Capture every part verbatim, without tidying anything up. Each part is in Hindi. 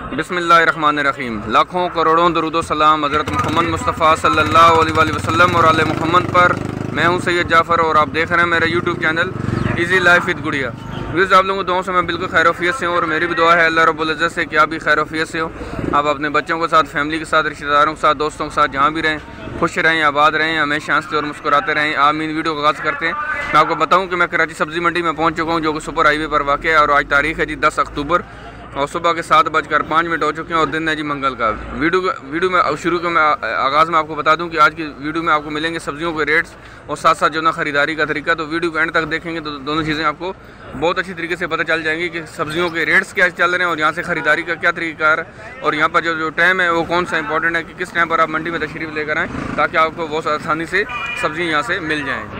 बिस्मिल्लाहिर्रहमानिर्रहीम। लाखों करोड़ों दरूद सलाम हज़रत मोहम्मद मुस्तफ़ा सल्लल्लाहु अलैहि वसल्लम और आले मोहम्मद पर। मैं हूं सैयद जाफ़र और आप देख रहे हैं मेरा YouTube channel easy life with Gudiya. Views, आप लोगों को दुआओं से मैं बिल्कुल खैरोफियत से हूँ और मेरी भी दुआ है अल्लाह रब्बुल इज़्ज़त से कि आप भी खैरोफियत से हो। आप अपने बच्चों के साथ, फैमिली के साथ, रिश्तेदारों के साथ, दोस्तों के साथ जहाँ भी रहें, खुश रहें, आबाद रहें, हमेशा हंसते और मुस्कुराते रहें। आमीन। वीडियो का आगाज़ करते हैं। मैं आपको बताऊँ कि मैं कराची सब्ज़ी मंडी में पहुँच चुका हूँ, जो कि सुपर हाईवे पर वाक़ है, और आज तारीख़ है जी दस अक्टूबर और सुबह के सात बजकर पाँच मिनट हो चुके हैं और दिन है जी मंगल का। वीडियो वीडियो में शुरू के मैं आगाज़ में आपको बता दूं कि आज की वीडियो में आपको मिलेंगे सब्जियों के रेट्स और साथ साथ जो ना ख़रीदारी का तरीका। तो वीडियो को एंड तक देखेंगे तो दोनों चीज़ें आपको बहुत अच्छी तरीके से पता चल जाएंगी कि सब्जियों के रेट्स क्या चल रहे हैं और यहाँ से ख़रीदारी का क्या तरीका है, और यहाँ पर जो जो टाइम है वो कौन सा इंपॉर्टेंट है कि किस टाइम पर आप मंडी में तशरीफ़ लेकर आएँ ताकि आपको बहुत आसानी से सब्ज़ी यहाँ से मिल जाएँ।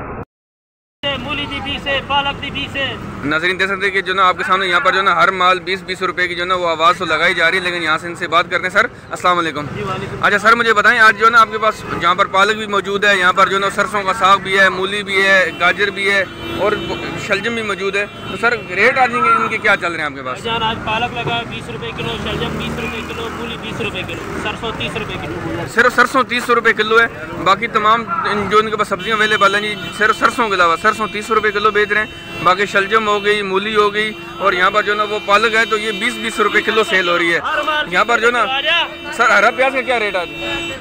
मूली दी बीस है, पालक दी बीस है। नाज़रीन देख सकते हैं कि जो ना आपके सामने यहाँ पर जो ना हर माल बीस बीस रुपए की जो ना वो आवाज़ तो लगाई जा रही है, लेकिन यहाँ से इनसे बात करते हैं। सर अस्सलाम वालेकुम। अच्छा सर, मुझे बताएं आज जो ना आपके पास जहाँ पर पालक भी मौजूद है, यहाँ पर जो ना सरसों का साग भी है, मूली भी है, गाजर भी है और शलजम भी मौजूद है। तो सर रेट आज इनके क्या चल रहे हैं आपके पास? आज पालक लगा बीस रुपए किलो, शलजम बीस रुपए किलो, मूली बीस रुपए किलो, सरसों तीस रुपए किलो। सिर्फ सरसों तीस रुपए किलो है, बाकी तमाम जो इनके पास सब्जियाँ अवेलेबल हैं जी सिर्फ सरसों के अलावा सरसों तीस रुपए किलो बेच रहे हैं। बाकी शलजम हो गई, मूली हो गई और यहाँ पर जो ना वो पालक है तो ये बीस बीस रुपए किलो सेल हो रही है। यहाँ पर जो ना सर हरा प्याज का क्या रेट आज?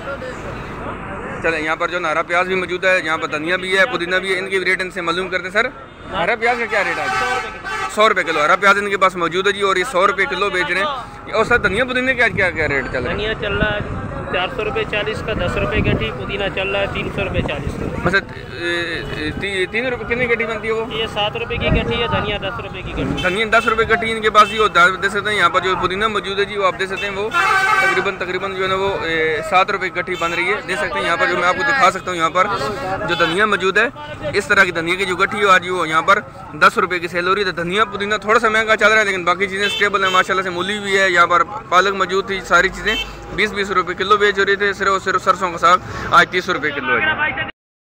चले यहाँ पर जो ना हरा प्याज भी मौजूद है, यहाँ पर धनिया भी है, पुदीना भी है, इनके भी रेट इनसे मालूम करते हैं। सर हरा प्याज का क्या रेट आज? सौ रुपये किलो हरा प्याज इनके पास मौजूद है जी और ये सौ रुपये किलो बेच रहे हैं। और सर धनिया पुदीने का क्या क्या रेट चल रहा है? धनिया चल रहा है चार सौ रुपये चालीस का, दस रुपये गड्ढी। पुदीना चल रहा है तीन सौ रुपये चालीस का। मतलब तीन रुपये कितनी गड्ढी बनती है वो? ये सात रुपये की गड्ढी है, धनिया दस रुपये की गड्ढी। धनिया दस रुपये गड्ढी इनके पास ही दे सकते हैं। यहाँ पर जो पुदीना मौजूद है जी वो आप दे सकते हैं, वो तकरीबन तकरीबन जो है ना वो सात रुपये की गड्ढी बन रही है, दे सकते हैं। यहाँ पर जो मैं आपको दिखा सकता हूँ, यहाँ पर जो धनिया मौजूद है इस तरह की धनिया की जो गड्ढी आज वो यहाँ पर दस रुपये की सेल हो रही है। तो धनिया पुदीना थोड़ा सा महंगा चल रहा है, लेकिन बाकी चीज़ें स्टेबल है माशाल्लाह से। मूली भी है, यहाँ पर पालक मौजूद थी, सारी चीज़ें बीस बीस रुपए किलो बेच रहे थे। सिर्फ सिर्फ सरसों का साग आज तीस रुपए किलो है।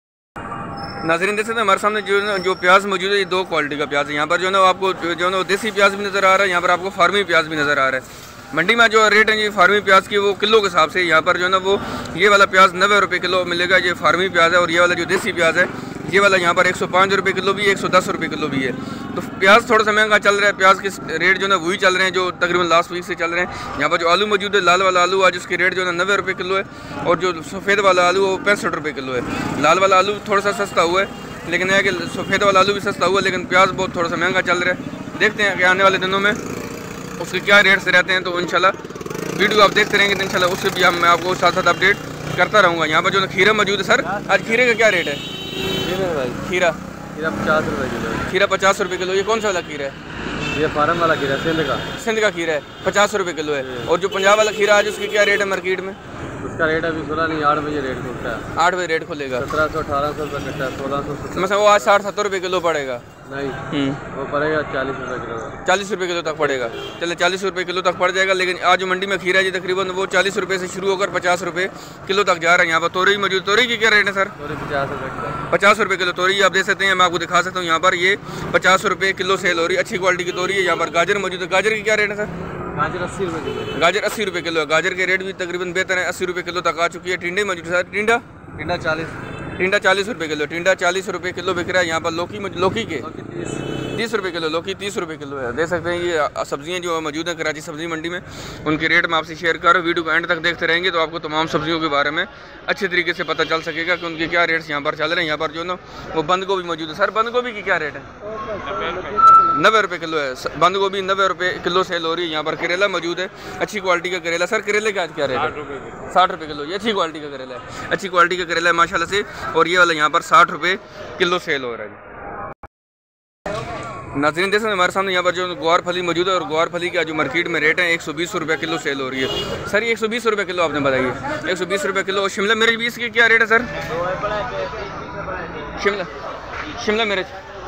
नाज़रीन देख सकते हैं हमारे सामने जो जो प्याज मौजूद है ये दो क्वालिटी का प्याज है। यहाँ पर जो है ना आपको जो है ना देसी प्याज भी नज़र आ रहा है, यहाँ पर आपको फार्मी प्याज भी नज़र आ रहा है। मंडी में जो रेट है ये फार्मी प्याज की वो किलो के हिसाब से, यहाँ पर जो है ना वो ये वाला प्याज नब्बे रुपये किलो मिलेगा, ये फार्मी प्याज है। और ये वाला जो देसी प्याज है ये वाला यहाँ पर एक सौ पाँच रुपये किलो भी है, एक सौ दस रुपये किलो भी है। तो प्याज थोड़ा सा महंगा चल रहा है। प्याज के रेट जो है वही चल रहे हैं जो तकरीबन लास्ट वीक से चल रहे हैं। यहाँ पर जो आलू मौजूद है लाल वाला आलू आज उसके रेट जो है नब्बे रुपये किलो है, और जो सफ़ेद वाला आलू वो पैंसठ रुपये किलो है। लाल वाला आलू थोड़ा सा सस्ता हुआ है, लेकिन है कि सफ़ेद वाला आलू भी सस्ता हुआ है, लेकिन प्याज बहुत थोड़ा सा महंगा चल रहा है। देखते हैं कि आने वाले दिनों में उसके क्या रेट्स रहते हैं। तो इंशाल्लाह वीडियो आप देखते रहेंगे तो इंशाल्लाह उससे भी मैं आपको साथ साथ अपडेट करता रहूँगा। यहाँ पर जो खीरा मौजूद है, सर आज खीरे का क्या रेट है? खीरा खीरा पचास रुपये किलो। खीरा पचास रुपये किलो। ये कौन सा वाला खीरा है? ये फार्म वाला खीरा सिंध का सिंध का खीरा है, पचास रुपये किलो है। और जो पंजाब वाला खीरा आज उसकी क्या रेट है मार्केट में? उसका रेट अभी खुला नहीं, आठ बजे रेट खुलता है। आठ बजे रेट खुलेगा। सत्रह सौ अठारह सौ रुपये कट्टा, सोलह सौ। मतलब वो आज साठ सत्तर रुपये किलो पड़ेगा? नहीं, वो पड़ेगा चालीस रुपये किलो। चालीस रुपये किलो तक पड़ेगा। चले चालीस रुपये किलो तक पड़ जाएगा। लेकिन आज जो मंडी में खीरा जी तकरीबन वो चालीस रुपये से शुरू होकर पचास रुपये किलो तक जा रहा है। यहाँ पर तोरई मौजूद, तोरई की क्या रेट है सर? तोरई पचास रुपये किलो। पचास रुपये किलो तोरई आप दे सकते हैं, मैं आपको दिखा सकता हूँ। यहाँ पर ये पचास रुपये किलो सेल हो रही है, अच्छी क्वालिटी की तोरई है। यहाँ पर गाजर मौजूद है, गाजर की क्या रेट है सर? गाजर अस्सी रुपये किलो। गाजर अस्सी रुपये किलो है। गाजर के रेट भी तकरीबन बेहतर है, अस्सी रुपये किलो तक आ चुकी है। टिंडे मौजूद है सर? टिंडा टिंडा चालीस टिंडा चालीस रुपये किलो। टिंडा चालीस रुपये किलो बिक रहा है। यहाँ पर लौकी लौकी के तीस रुपये किलो, लौकी तीस रुपये किलो है। देख सकते हैं ये सब्जियां जो मौजूद हैं कराची सब्जी मंडी में, उनके रेट मैं आपसे शेयर कर रहा हूँ। वीडियो को एंड तक देखते रहेंगे तो आपको तमाम सब्जियों के बारे में अच्छे तरीके से पता चल सकेगा कि उनके क्या रेट्स यहाँ पर चल रहे हैं। यहाँ पर जो ना वो बंद गोभी मौजूद है। सर बंद गोभी की क्या रेट है? नब्बे रुपये किलो है। बंद गोभी नब्बे रुपये किलो सेल हो रही है। यहाँ पर करेला मौजूद है, अच्छी क्वालिटी का करेला। सर करेले का आज क्या रेट है? साठ रुपये किलो। ये अच्छी क्वालिटी का करेला है, अच्छी क्वालिटी का करेला है माशाल्लाह से। और ये वाला यहाँ पर साठ रुपये किलो सेल हो रहा है। नाज़रीन देख सकते हैं हमारे सामने यहाँ पर जो ग्वार फली मौजूद है, और ग्वार फली का जो मार्केट में रेट है एक सौ बीस रुपये किलो सेल हो रही है। सर ये एक सौ बीस रुपये किलो आपने बताइए, एक सौ बीस रुपये किलो। और शिमला मिर्च बीस की क्या रेट है सर? शिमला शिमला मिर्च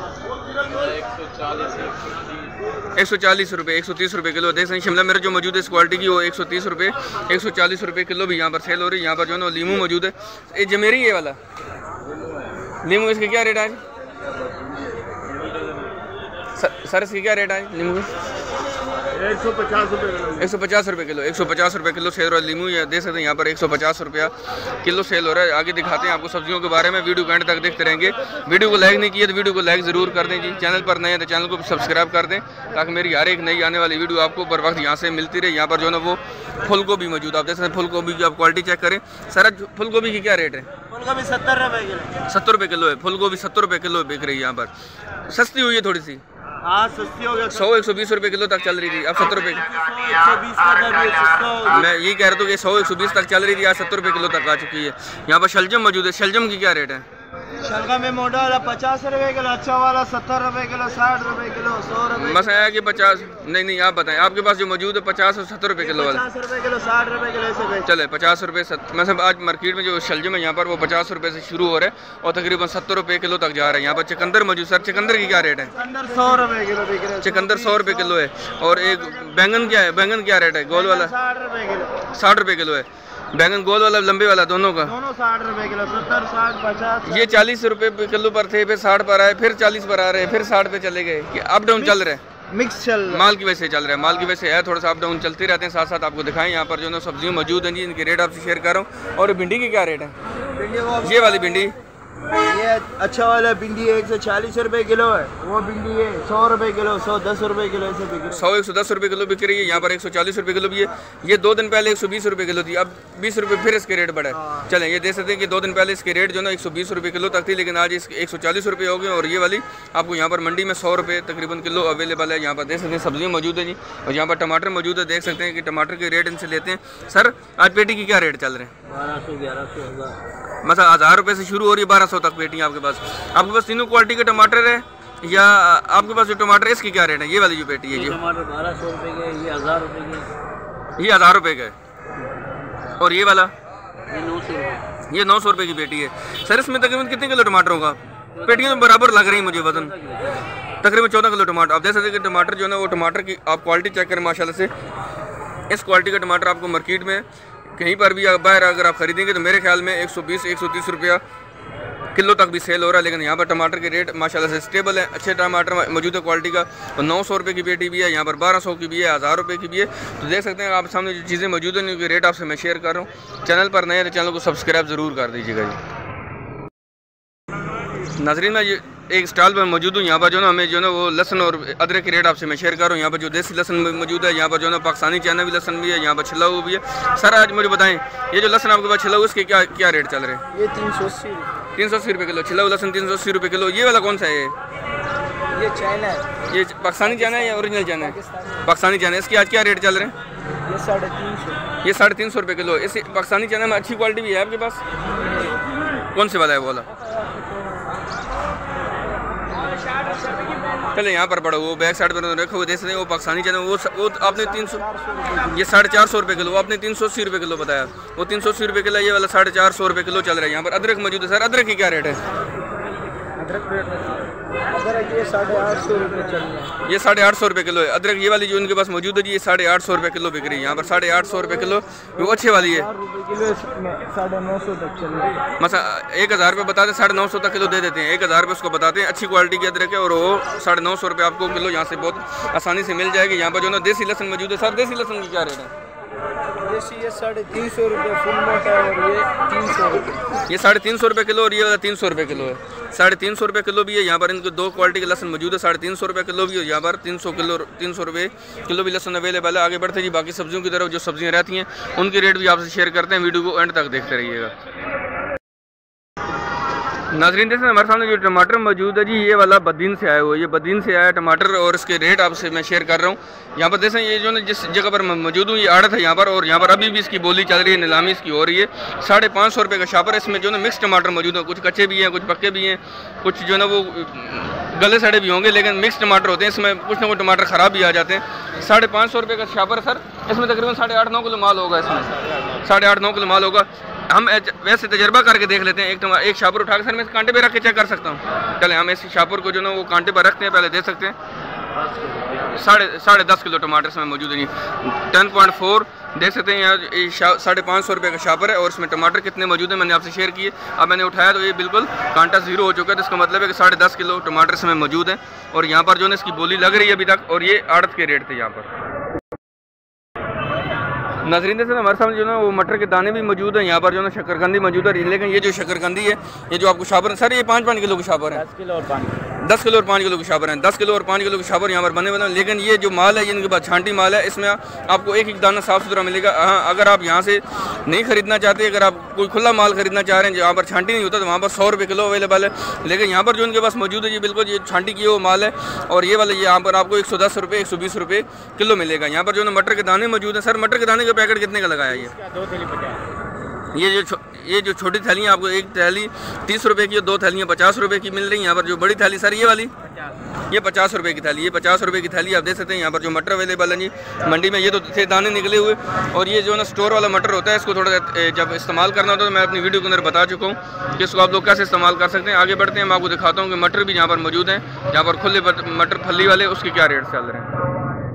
एक सौ चालीस रुपये, एक सौ तीस रुपये किलो। देख सकते हैं शिमला मिर्च जो मौजूद है इस क्वालिटी की वो एक सौ तीस रुपये, एक सौ चालीस रुपये किलो भी यहाँ पर सेल हो रही है। यहाँ पर जो है ना लीमू मौजूद है, ये जमेरी ये वाला लीमू, इसके क्या रेट है आज? सर इसकी क्या रेट है नींबू की? एक सौ पचास रुपये किलो। एक सौ पचास रुपये किलो एक सौ पचास रुपये किलो सेल हो रहा है। लीमू या दे सकते हैं यहाँ पर एक सौ पचास रुपया किलो सेल हो रहा है। आगे दिखाते हैं आपको सब्जियों के बारे में, वीडियो के एंड तक देखते रहेंगे। वीडियो को लाइक नहीं किया तो वीडियो को लाइक ज़रूर कर दें जी। चैनल पर नए हैं तो चैनल को सब्सक्राइब कर दें ताकि मेरी हर एक नई आने वाली वीडियो आपको बर वक्त यहाँ से मिलती रहे। यहाँ पर जो है ना वो फूल गोभी मौजूद, आप जैसे फूल गोभी की आप क्वालिटी चेक करें। सर फूल गोभी की क्या रेट है? फूल गोभी सत्तर रुपये किलो। सत्तर रुपये किलो है फूल गोभी, सत्तर रुपये किलो बिक रही है यहाँ पर। सस्ती हुई है थोड़ी सी, हाँ सस्ती हो गया। सौ एक सौ बीस रुपये किलो तक चल रही थी, अब सत्तर रुपये। एक सौ बीस का दर भी सस्ता। मैं यही कह रहा हूँ कि सौ एक सौ बीस तक चल रही थी, आज सत्तर रुपये किलो तक आ चुकी है। यहाँ पर शलजम मौजूद है। शलजम की क्या रेट है? शलगम में मोटा वाला पचास रुपये किलो, अच्छा वाला सत्तर रुपये किलो, साठ रुपये किलो, सौ रुपये। बस आया कि पचास नहीं नहीं आप बताएं आपके पास जो मौजूद है पचास और सत्तर रुपये किलो वाला। पचास रुपये किलो, साठ रुपये किलो ऐसे बेच। चले पचास रुपये सत मैं सब आज मार्केट में जो शलजम है यहाँ पर वो पचास रुपये से शुरू हो रहा है और तकरीबन सत्तर रुपये किलो तक जा रहा है। यहाँ पर चुकंदर मौजूद। सर चुकंदर की क्या रेट है? चुकंदर सौ रुपये किलो बिक रहा है। चुकंदर सौ रुपये किलो है। और एक बैंगन क्या है? बैंगन क्या रेट है? गोल वाला साठ रुपये किलो। साठ रुपये किलो है। बैंगन गोल वाला लंबे वाला दोनों का दोनों साठ रुपये किलो, सत्तर साठ पचास। ये चालीस रुपये किलो पर थे, फिर साठ पर आए, फिर चालीस पर आ रहे हैं, फिर साठ पे चले गए। कि अप डाउन चल रहा है, मिक्स चल रहा है। माल की वजह से चल रहा है। माल की वजह से है थोड़ा सा अप डाउन चलते रहते हैं। साथ साथ आपको दिखाएं यहाँ पर जो है सब्जियाँ मौजूद हैं जी, इनके रेट आपसे शेयर कर रहा हूँ। और भिंडी की क्या रेट है? भिंडी वो ये वाली भिंडी ये अच्छा वाला भिंडी एक सौ चालीस रुपये किलो है। वो भिंडी है सौ रुपये किलो, सौ दस रुपये किलो ऐसे बिक रही है। सौ एक सौ दस रुपये किलो बिक रही है। यहाँ पर एक सौ चालीस रुपये किलो भी है। ये दो दिन पहले एक सौ बीस रुपये किलो थी, अब बीस रुपये फिर इसके रेट बढ़ा है। चलें ये देख सकते हैं कि दो दिन पहले इसके रेट जो ना एक सौ बीस रुपये किलो तक थी, लेकिन आज इसके एक सौ चालीस रुपये हो गए। और ये वाली आपको यहाँ पर मंडी में सौ रुपये तकरीबन किलो अवेलेबल है। यहाँ पर देख सकते हैं सब्जियाँ मौजूद है जी। और यहाँ पर टमाटर मौजूद है, देख सकते हैं कि टमाटर के रेट इनसे लेते हैं। सर आज पेटी की क्या रेट चल रहे हैं? बारह सौ ग्यारह सौ हज़ार मतलब हज़ार रुपये से शुरू हो रही है, बारह सौ तक पेटी आपके पास। आपके पास तीनों क्वालिटी के टमाटर है या आपके पास जो टमाटर है इसकी क्या रेट है? ये वाली जो पेटी है जी, टमाटर बारह सौ रुपये के, ये हज़ार रुपये के, ये हज़ार रुपये का है। और ये वाला ये नौ सौ रुपये, ये नौ सौ रुपये की पेटी है। सर इसमें तकरीबन कितने किलो टमाटर होगा? पेटियाँ तो बराबर लग रही है मुझे वजन, तकरीबन चौदह किलो टमाटर। आप देख सकते हैं कि टमाटर जो है ना वो टमाटर की आप क्वालिटी चेक करें माशाल्लाह से। इस क्वालिटी का टमाटर आपको मार्केट में कहीं पर भी बाहर अगर आप खरीदेंगे तो मेरे ख्याल में एक सौ बीस एक सौ तीस रुपया किलो तक भी सेल हो रहा है। लेकिन यहाँ पर टमाटर के रेट माशाल्लाह से स्टेबल है, अच्छे टमाटर मौजूद है क्वालिटी का। और नौ सौ रुपये की पेटी भी है, यहाँ पर बारह सौ की भी है, हज़ार रुपये की भी है। तो देख सकते हैं आप सामने जो चीज़ें मौजूद हैं उनके रेट आपसे मैं शेयर कर रहा हूँ। चैनल पर नए हैं तो चैनल को सब्सक्राइब ज़रूर कर दीजिएगा जी। नाज़रीन मैं एक स्टॉल पर मौजूद हूँ। यहाँ पर जो है ना हमें जो है ना वो लहसुन और अदरक के रेट आपसे मैं शेयर कर रहा हूँ। यहाँ पर जो देसी लहसुन मौजूद है, यहाँ पर जो है ना पाकिस्तानी चाइना भी लहसुन भी है, यहाँ पर छिला हुआ भी है। सर आज मुझे बताएं ये जो लहसुन आपके पास छिला हुआ इसके क्या क्या रेट चल रहे हैं? ये तीन सौ अस्सी तीन सौ अस्सी रुपये किलो छिला हुआ लहसुन, तीन सौ अस्सी रुपये किलो। ये वाला कौन सा है? ये चाइना है। ये पाकिस्तानी चाइना है या ओरिजिनल चाइना है? पाकिस्तानी चाइना। इसके आज क्या रेट चल रहे हैं? ये साढ़े तीन सौ ये साढ़े तीन सौ रुपये किलो। इस पाकिस्तानी चाइना में अच्छी क्वालिटी भी है आपके पास? कौन से वाला है वो वाला? चले यहाँ पर पड़ा वो बैक साइड पर रखो वो देख सकते हैं वो पाकिस्तानी चाइना वो वो आपने तीन सौ ये साढ़े चार सौ रुपये किलो, वो आपने तीन सौ अस्सी रुपये किलो बताया। वो तीन सौ अस्सी रुपये किलो, ये वाला साढ़े चार सौ रुपये किलो चल रहा है। यहाँ पर अदरक मौजूद है। सर अदरक की क्या रेट है? अदरक रेट अदरक ये साढ़े आठ सौ रुपये चल रहा है। ये साढ़े आठ सौ रुपये किलो है अदरक। ये वाली जो इनके पास मौजूद है जी ये साढ़े आठ सौ रुपये किलो बिक रही है। यहाँ पर साढ़े आठ सौ रुपये किलो वो अच्छे वाली है। किलो साढ़े नौ सौ तक चल रही है। मसा एक हज़ार रुपये बताते साढ़े नौ सौ तक किलो दे देते हैं। एक हज़ार रुपये उसको बताते हैं। अच्छी क्वालिटी की अदरक है और वो साढ़े नौ सौ रुपये आपको किलो यहाँ से बहुत आसानी से मिल जाएगी। यहाँ पर जो है देसी लहसुन मौजूद है। सर देसी लहसुन की क्या रेट है? देसी ये साढ़े तीन सौ रुपये फुल मोटा है और ये तीन सौ रुपये। ये साढ़े तीन सौ रुपये किलो और ये वाला तीन सौ रुपये किलो है। साढ़े तीन सौ रुपये किलो भी है। यहाँ पर इनके दो क्वालिटी के लहसुन मौजूद है। साढ़े तीन सौ रुपये किलो भी है। यहाँ पर तीन सौ किलो तीन सौ रुपये किलो भी लहसुन अवेलेबल है। आगे बढ़ते जी बाकी सब्जियों की तरफ जो सब्जियाँ रहती हैं उनके रेट भी आपसे शेयर करते हैं। वीडियो को एंड तक देखते रहिएगा। नाज़रीन देखें हमारे सामने जो टमाटर मौजूद है जी ये वाला बदीन से आया हुआ है। ये बदीन से आया टमाटर और इसके रेट आपसे मैं शेयर कर रहा हूँ। यहाँ पर देखें ये जो ना जिस जगह पर मौजूद हूँ ये आड़त है यहाँ पर और यहाँ पर अभी भी इसकी बोली चल रही है, नीलामी इसकी हो रही है। साढ़े पाँच सौ रुपये का शापर है। इसमें जो ना मिक्स टमाटर मौजूद है, कुछ कच्चे भी हैं कुछ पक्के भी हैं, कुछ जो ना वो गले सड़े भी होंगे, लेकिन मिक्स टमाटर होते हैं। इसमें कुछ ना कुछ टमाटर ख़राब भी आ जाते हैं। साढ़े पाँच सौ रुपये का शापर है सर। इसमें तकरीबन साढ़े आठ नौ किलो माल होगा। इसमें साढ़े आठ नौ किलो माल होगा। हम वैसे तजर्बा करके देख लेते हैं। एक टमाटर एक शापर उठा के सर मैं इस कांटे पे रख के चेक कर सकता हूँ। चले हम इस शापर को जो ना वो कांटे पर रखते हैं, पहले देख सकते हैं। साढ़े साढ़े दस किलो टमाटर इसमें मौजूद है जी। टेन पॉइंट फोर देख सकते हैं यहाँ साढ़े पाँच सौ रुपये का शापर है और इसमें टमाटर कितने मौजूद हैं मैंने आपसे शेयर किए। अब मैंने उठाया तो ये बिल्कुल कांटा जीरो हो चुका है। तो इसका मतलब है कि साढ़े दस किलो टमाटर इसमें मौजूद है और यहाँ पर जो है इसकी बोली लग रही है अभी तक। और ये आड़त के रेट थे यहाँ पर। नाज़रीन से हमारे सामने जो है वो मटर के दाने भी मौजूद हैं, यहाँ पर जो है शक्करकंदी मौजूद है। लेकिन ये जो शक्करकंदी है, ये जो आपको शाबर, सर ये पाँच पाँच किलो के शाबर है, दस किलो और पाँच दस किलो और पाँच किलो के शाबर हैं, दस किलो और पाँच किलो के शाबर यहाँ पर बने बने। लेकिन ये जो माल है, इनके पास छांटी माल है, इसमें आपको एक एक दाना साफ़ सुथरा मिलेगा। हाँ, अगर आप यहाँ से नहीं खरीदना चाहते, अगर आप कोई खुला माल खरीदना चाह रहे हैं जहाँ पर छांटी नहीं होता, तो वहाँ पर सौ रुपये किलो अवेलेबल है। लेकिन यहाँ पर जो इनके पास मौजूद है, ये बिल्कुल ये छांटी की वो माल है। और ये वाला यहाँ पर आपको एक सौ दस रुपये एक सौ बीस रुपये किलो मिलेगा। यहाँ पर जो है मटर के दाने मौजूद हैं। सर मटर के दाने का पैकेट कितने का लगाया ये? दो थैली पचास। ये जो ये जो छोटी थैलियाँ आपको एक थैली तीस रुपए की, दो थैलियाँ पचास रुपए की मिल रही हैं। यहाँ पर जो बड़ी थैली सर ये वाली ये पचास रुपए की थैली, ये पचास रुपए की थैली आप दे सकते हैं। यहाँ पर जो मटर अवेलेबल है जी मंडी में, ये तो थे दाने निकले हुए। और ये जो ना स्टोर वाला मटर होता है, इसको थोड़ा जब इस्तेमाल करना होता है तो मैं अपनी वीडियो के अंदर बता चुका हूँ कि इसको आप लोग कैसे इस्तेमाल कर सकते हैं। आगे बढ़ते हैं, मैं आपको दिखाता हूँ कि मटर भी यहाँ पर मौजूद हैं। यहाँ पर खुले मटर फली वाले, उसके क्या रेट चल रहे हैं।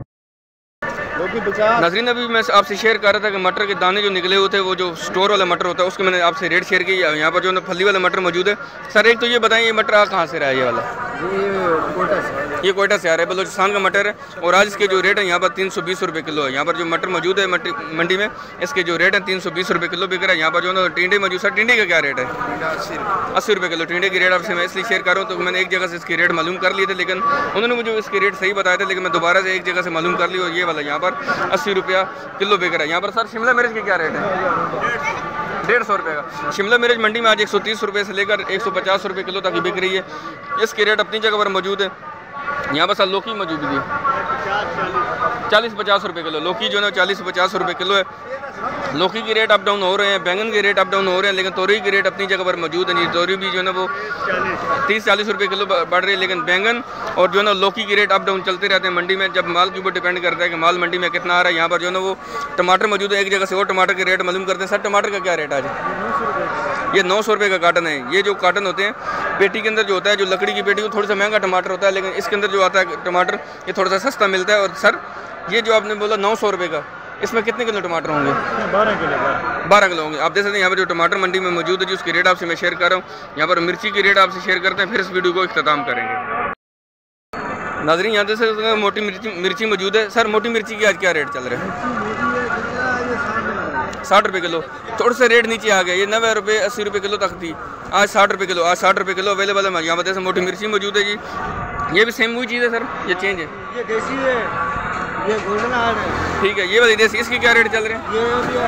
नाज़रीन अभी मैं आपसे शेयर कर रहा था कि मटर के दाने जो निकले हुए थे, वो जो स्टोर वाला मटर होता है, उसके मैंने आपसे रेट शेयर किया। यहाँ पर जो ना फली वाला मटर मौजूद है। सर एक तो ये बताएं, ये मटर आ कहाँ से रहा है? ये वाला ये कोयटा से आ रहा है, बलूचिस्तान का मटर है। और आज इसके जो रेट है यहाँ पर तीन सौ बीस रुपये किलो है। यहाँ पर जो मटर मौजूद है मंडी में, इसके जो रेट है तीन सौ बीस रुपये किलो बिक रहा है। यहाँ पर जो ना टिंडे मौजूद, सर टिंडे का क्या रेट है? अस्सी रुपये किलो टिंडे की रेट आपसे मैं इसलिए शेयर कर रहा हूँ, तो मैंने एक जगह से इसके रेट मालूम कर लिए थे, लेकिन उन्होंने मुझे इसके रेट सही बताए थे, लेकिन मैं दोबारा से एक जगह से मालूम कर ली। और ये वाला यहाँ पर अस्सी रुपया किलो बिक रहा है। यहाँ पर सर शिमला मिर्च की क्या रेट है? डेढ़ सौ रुपये का। शिमला मिर्च मंडी में आज एक सौ तीस रुपये से लेकर एक सौ पचास रुपये किलो तक बिक रही है। इसके रेट अपनी जगह पर मौजूद है। यहाँ पर सर लौकी मौजूद है चालीस पचास रुपये किलो। लौकी जो है चालीस पचास रुपये किलो है। लौकी के रेट अप डाउन हो रहे हैं, बैंगन के रेट अप डाउन हो रहे हैं, लेकिन तोरी की रेट अपनी जगह पर मौजूद है। तोरी भी जो है ना वो तीस चालीस रुपये किलो बढ़ रही है, लेकिन बैंगन और जो है ना लौकी की रेट अप डाउन चलते रहते हैं मंडी में। जब माल के ऊपर डिपेंड करता है कि माल मंडी में कितना आ रहा है। यहाँ पर जो है ना वो टमाटर मौजूद है, एक जगह से और टमाटर के रेट मालूम करते हैं। सर टमाटर का क्या रेट आज? ये नौ सौ रुपये का कार्टन है। ये जो कार्टन होते हैं पेटी के अंदर जो होता है, जो लकड़ी की पेटी, वो थोड़ा सा महंगा टमाटर होता है, लेकिन इसके अंदर जो आता है टमाटर ये थोड़ा सा सस्ता मिलता है। और सर ये जो आपने बोला नौ सौ रुपये का, इसमें कितने किलो टमाटर होंगे? बारह किलो बारह किलो होंगे। आप देख सकते हैं यहाँ पर जो टमाटर मंडी में मौजूद है, जो उसकी रेट आपसे मैं शेयर कर रहा हूँ। यहाँ पर मिर्ची की रेट आपसे शेयर करते हैं, फिर इस वीडियो को इख्तिताम करेंगे। नाज़रीन यहाँ देख सकते हैं मोटी मिर्ची मिर्ची मौजूद है। सर मोटी मिर्ची की आज क्या रेट चल रहा है? साठ रुपये किलो। थोड़ा सा रेट नीचे आ गया, ये नब्बे रुपये अस्सी रुपये किलो तक थी, आज साठ रुपये किलो। आज साठ रुपये किलो अवेलेबल है। यहाँ पर जैसे मोटी मिर्ची मौजूद है जी। ये भी सेम वही चीज़ है सर, ये चेंज है? ये देसी है, ये गोल्डन हार्ट है। ठीक है, ये वाली देसी, इसके क्या रेट चल रहे हैं? ये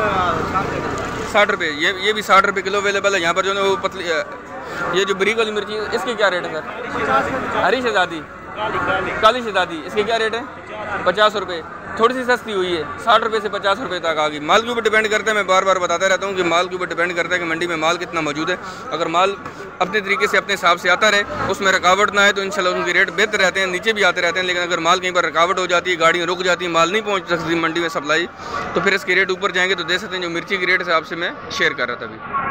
साठ रुपये। ये ये भी साठ रुपये किलो अवेलेबल है। यहाँ पर जो है वो पतली, ये जो बरीक वाली मिर्ची है, इसके क्या रेट है सर? हरी शहजादी, काली शहजादी, इसके क्या रेट है? पचास रुपये। थोड़ी सी सस्ती हुई है, साठ रुपये से पचास रुपये तक आ गई। माल के ऊपर डिपेंड करता है, मैं बार बार बताता रहता हूँ कि माल के ऊपर डिपेंड करता है कि मंडी में माल कितना मौजूद है। अगर माल अपने तरीके से अपने हिसाब से आता रहे, उसमें रुकावट ना है, तो इंशाल्लाह उनके रेट बेहतर रहते हैं, नीचे भी आते रहते हैं। लेकिन अगर माल कहीं पर रुकावट हो जाती है, गाड़ियाँ रुक जाती है, माल नहीं पहुँच सकती मंडी में सप्लाई, तो फिर इसके रेट ऊपर जाएंगे। तो देख सकते हैं जो मिर्ची की रेट से आपसे मैं शेयर कर रहा था अभी।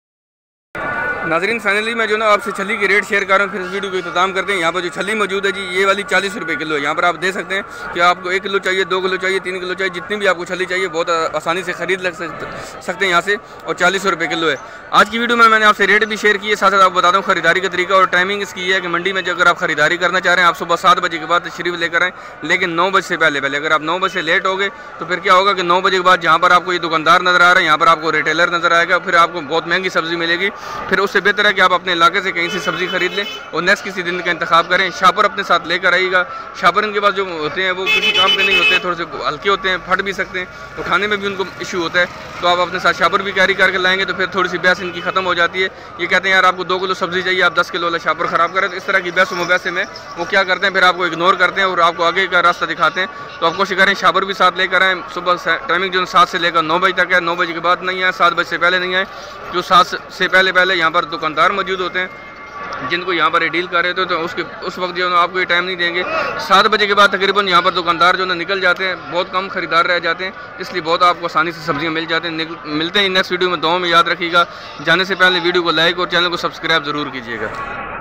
नाज़रीन फाइनली मैं जो ना आपसे छली के रेट शेयर कर रहा हूँ, फिर इस वीडियो को इख्तिताम करते हैं। यहाँ पर जो छली मौजूद है जी, ये वाली चालीस रुपये किलो है। यहाँ पर आप देख सकते हैं कि आपको एक किलो चाहिए, दो किलो चाहिए, तीन किलो चाहिए, जितनी भी आपको छली चाहिए बहुत आसानी से ख़रीद लग सकते हैं यहाँ से। और चालीस रुपये किलो है। आज की वीडियो में मैंने आपसे रेट भी शेयर किए, साथ साथ आपको बताता हूँ खरीदारी का तरीका। और टाइमिंग इसकी है कि मंडी में जो अगर आप खरीदारी करना चाह रहे हैं, आप सुबह सात बजे के बाद तशरीफ लेकर आएँ, लेकिन नौ बजे से पहले पहले। अगर आप नौ बजे से लेट हो गए तो फिर क्या होगा कि नौ बजे के बाद जहाँ पर आपको ये दुकानदार नज़र आ रहा है, यहाँ पर आपको रिटेलर नज़र आएगा, फिर आपको बहुत महंगी सब्ज़ी मिलेगी। फिर उससे बेहतर है कि आप अपने इलाके से कहीं से सब्ज़ी खरीद लें और नेक्स्ट किसी दिन का इंतखाब करें। शापर अपने साथ लेकर आइएगा। शापर इनके पास जो होते हैं वो किसी काम के नहीं होते, थोड़े से हल्के होते हैं, फट भी सकते हैं, तो खाने में भी उनको इशू होता है। तो आप अपने साथ शापर भी कैरी करके लाएंगे, तो फिर थोड़ी सी बहस इनकी ख़त्म हो जाती है। ये कहते हैं यार आपको दो किलो सब्ज़ी चाहिए, आप दस किलो वाला शापर ख़राब करें। तो इस तरह की बहस मुबहसे में वो क्या करते हैं, फिर आपको इग्नोर करते हैं और आपको आगे का रास्ता दिखाते हैं। तो आप कोशिश करें शापर भी साथ लेकर आएँ। सुबह टाइमिंग जो सात से लेकर नौ बजे तक है, नौ बजे के बाद नहीं आए, सात बजे से पहले नहीं आए। जो सात से पहले पहले यहाँ पर दुकानदार मौजूद होते हैं जिनको यहाँ पर डील कर रहे थे, तो उसके उस वक्त जो है आपको ये टाइम नहीं देंगे। सात बजे के बाद तकरीबन यहाँ पर दुकानदार जो है निकल जाते हैं, बहुत कम खरीदार रह जाते हैं, इसलिए बहुत आपको आसानी से सब्जियाँ मिल जाते हैं। मिलते हैं नेक्स्ट वीडियो में। दुआ में याद रखिएगा। जाने से पहले वीडियो को लाइक और चैनल को सब्सक्राइब ज़रूर कीजिएगा।